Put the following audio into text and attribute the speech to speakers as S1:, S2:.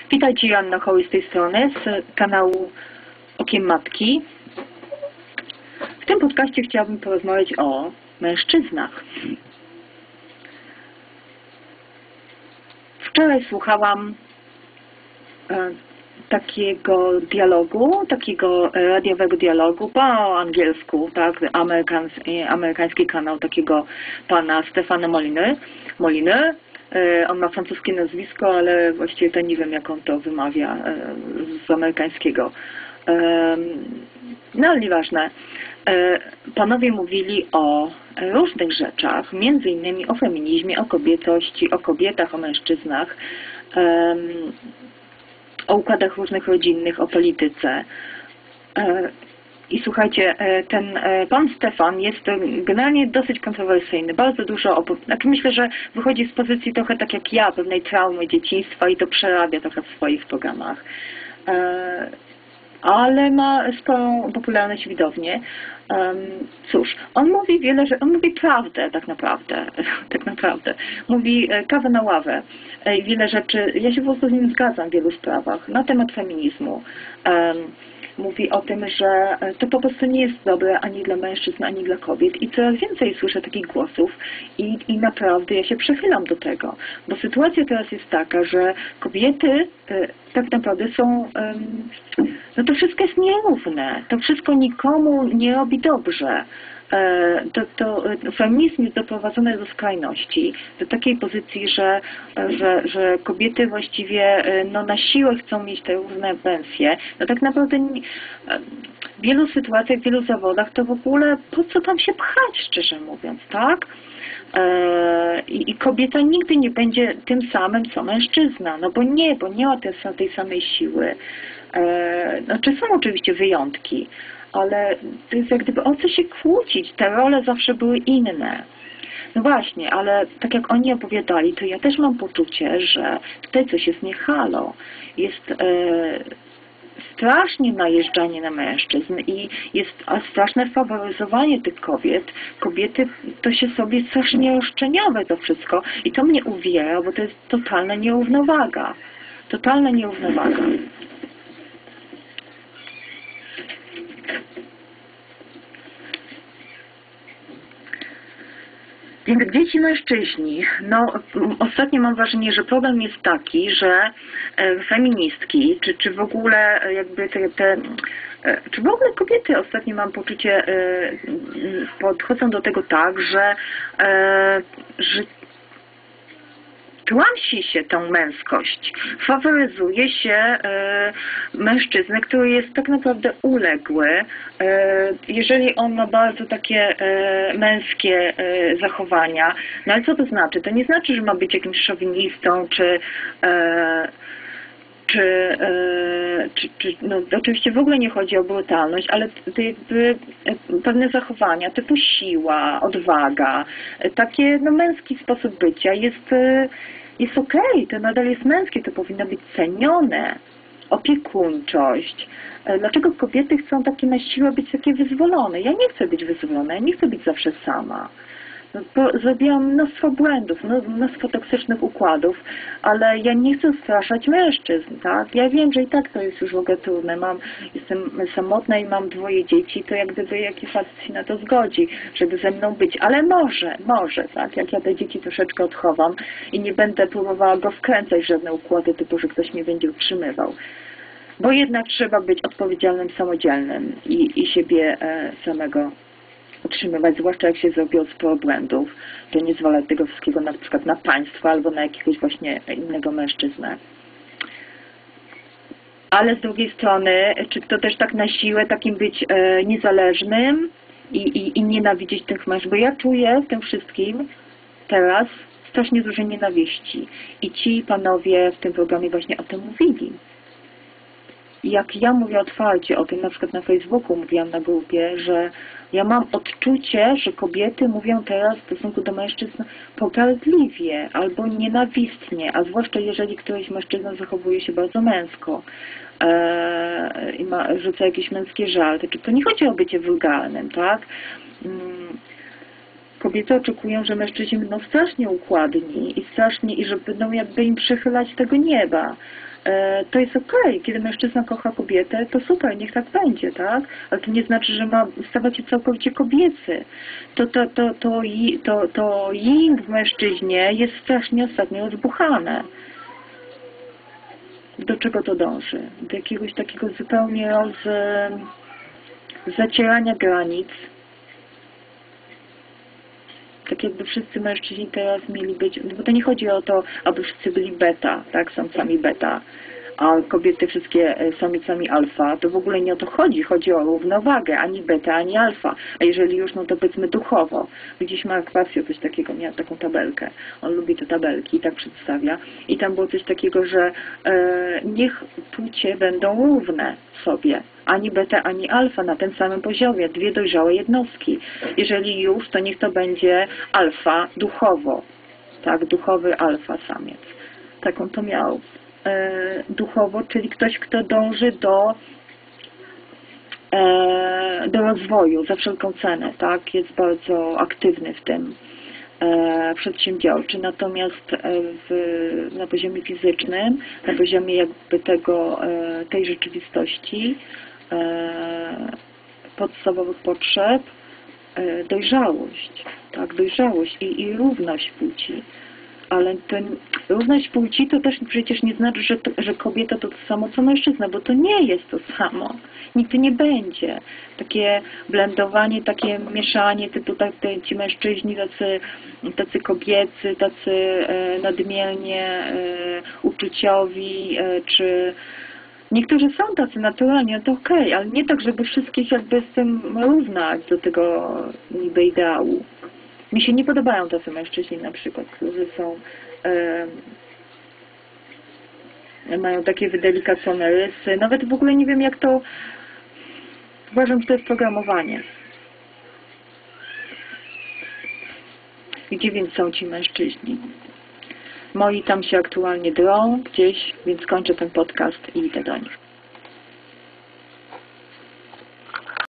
S1: Witajcie, Joanna Hoły z tej strony, z kanału Okiem Matki. W tym podcaście chciałabym porozmawiać o mężczyznach. Wczoraj słuchałam takiego dialogu, takiego radiowego dialogu po angielsku, tak, amerykański kanał takiego pana Stefana Moliny. On ma francuskie nazwisko, ale właściwie to nie wiem, jak on to wymawia z amerykańskiego. No ale nieważne. Panowie mówili o różnych rzeczach, między innymi o feminizmie, o kobiecości, o kobietach, o mężczyznach, o układach różnych rodzinnych, o polityce. I słuchajcie, ten pan Stefan jest generalnie dosyć kontrowersyjny, bardzo dużo, znaczy myślę, że wychodzi z pozycji trochę tak jak ja, pewnej traumy dzieciństwa i to przerabia trochę w swoich programach. Ale ma sporą popularność widownię. Cóż, on mówi wiele rzeczy, on mówi prawdę tak naprawdę. Mówi kawę na ławę. Wiele rzeczy, ja się po prostu z nim zgadzam w wielu sprawach na temat feminizmu. Mówi o tym, że to po prostu nie jest dobre ani dla mężczyzn, ani dla kobiet i coraz więcej słyszę takich głosów i naprawdę ja się przychylam do tego, bo sytuacja teraz jest taka, że kobiety tak naprawdę są, no to wszystko jest nierówne, to wszystko nikomu nie robi dobrze. Feminizm jest doprowadzony do skrajności, do takiej pozycji, że kobiety właściwie no, na siłę chcą mieć te różne pensje. No tak naprawdę w wielu sytuacjach, w wielu zawodach to w ogóle po co tam się pchać, szczerze mówiąc, tak? I kobieta nigdy nie będzie tym samym, co mężczyzna, no bo nie ma tej samej siły. Znaczy są oczywiście wyjątki, ale to jest jak gdyby o co się kłócić, te role zawsze były inne. No właśnie, ale tak jak oni opowiadali, to ja też mam poczucie, że tutaj coś jest nie halo. Jest strasznie najeżdżanie na mężczyzn i jest straszne faworyzowanie tych kobiet. Kobiety to się sobie strasznie roszczeniowe to wszystko i to mnie uwiera, bo to jest totalna nierównowaga. Totalna nierównowaga. Więc dzieci, mężczyźni, no ostatnio mam wrażenie, że problem jest taki, że feministki, czy w ogóle jakby czy w ogóle kobiety ostatnio mam poczucie podchodzą do tego tak, że tłamsi się tą męskość, faworyzuje się mężczyznę, który jest tak naprawdę uległy. Jeżeli on ma bardzo takie męskie zachowania, no ale co to znaczy? To nie znaczy, że ma być jakimś szowinistą, no oczywiście w ogóle nie chodzi o brutalność, ale to jakby pewne zachowania typu siła, odwaga, takie no męski sposób bycia jest okej, to nadal jest męskie, to powinno być cenione. Opiekuńczość. Dlaczego kobiety chcą takie na siłę być takie wyzwolone? Ja nie chcę być wyzwolona, ja nie chcę być zawsze sama. No, zrobiłam mnóstwo błędów, mnóstwo toksycznych układów, ale ja nie chcę straszać mężczyzn, tak? Ja wiem, że i tak to jest już w ogóle trudne. Jestem samotna i mam 2 dzieci, to jak gdyby jaki facet się na to zgodzi, żeby ze mną być, ale może, tak? Jak ja te dzieci troszeczkę odchowam i nie będę próbowała go wkręcać w żadne układy typu, że ktoś mnie będzie utrzymywał. Bo jednak trzeba być odpowiedzialnym, samodzielnym i siebie samego utrzymywać, zwłaszcza jak się zrobiło sporo błędów, to nie zwalać tego wszystkiego na przykład na państwo albo na jakiegoś właśnie innego mężczyznę. Ale z drugiej strony, czy to też tak na siłę takim być niezależnym i nienawidzieć tych mężczyzn, bo ja czuję w tym wszystkim teraz strasznie dużo nienawiści i ci panowie w tym programie właśnie o tym mówili. Jak ja mówię otwarcie o tym, na przykład na Facebooku mówiłam na grupie, że ja mam odczucie, że kobiety mówią teraz w stosunku do mężczyzn pogardliwie albo nienawistnie, a zwłaszcza jeżeli któryś mężczyzna zachowuje się bardzo męsko i rzuca jakieś męskie żarty. Czy to nie chodzi o bycie wulgarnym, tak? Kobiety oczekują, że mężczyźni będą strasznie układni i strasznie, i że będą jakby im przychylać tego nieba. To jest okej. Kiedy mężczyzna kocha kobietę, to super, niech tak będzie, tak? Ale to nie znaczy, że ma stawać się całkowicie kobiecy. To yin w mężczyźnie jest strasznie ostatnio rozbuchane. Do czego to dąży? Do jakiegoś takiego zupełnie zacierania granic. Tak jakby wszyscy mężczyźni teraz mieli być, bo to nie chodzi o to, aby wszyscy byli beta, tak, samcami beta, a kobiety wszystkie samicami alfa, to w ogóle nie o to chodzi, chodzi o równowagę, ani beta, ani alfa, a jeżeli już, no to powiedzmy duchowo. Gdzieś Mark Passio coś takiego, miał taką tabelkę, on lubi te tabelki i tak przedstawia i tam było coś takiego, że niech płcie będą równe sobie, ani beta, ani alfa na tym samym poziomie, dwie dojrzałe jednostki. Jeżeli już, to niech to będzie alfa duchowo, tak, duchowy alfa samiec. Taką to miał. Duchowo, czyli ktoś, kto dąży do rozwoju za wszelką cenę, tak, jest bardzo aktywny w tym, przedsiębiorczy, natomiast na poziomie fizycznym, na poziomie jakby tej rzeczywistości, podstawowych potrzeb, dojrzałość, tak, dojrzałość i równość płci. Ale równość płci to też przecież nie znaczy, że kobieta to samo co mężczyzna, bo to nie jest to samo. Nigdy nie będzie. Takie blendowanie, takie mieszanie, typu ci mężczyźni tacy kobiecy, tacy nadmiernie uczuciowi, czy niektórzy są tacy naturalnie, to okej, ale nie tak, żeby wszystkich jakby z tym równać do tego niby ideału. Mi się nie podobają tacy mężczyźni na przykład, którzy są, mają takie wydelikacone rysy. Nawet w ogóle nie wiem jak to, uważam, że to jest programowanie. Gdzie więc są ci mężczyźni? Moi tam się aktualnie drą gdzieś, więc kończę ten podcast i idę do nich.